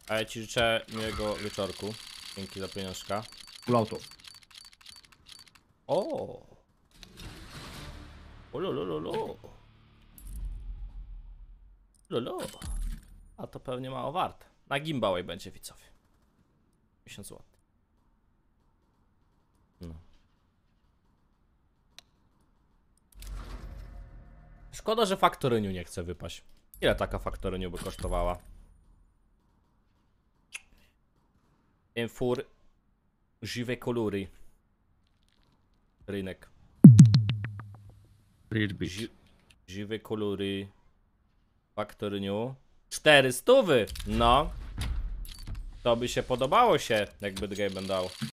A ja ci życzę miłego wieczorku. Dzięki za pieniążka. Full auto. O! Lolo. Lolo. A to pewnie mało warte. Na gimbałej będzie, widzowie. 1000 zł. No. Szkoda, że faktoryniu nie chce wypaść. Ile taka faktoryniu by kosztowała? Infur żywe kolory. Rynek. Żywe kolory. Faktoryniu. 400. No. To by się podobało się, jakby Gaben dał.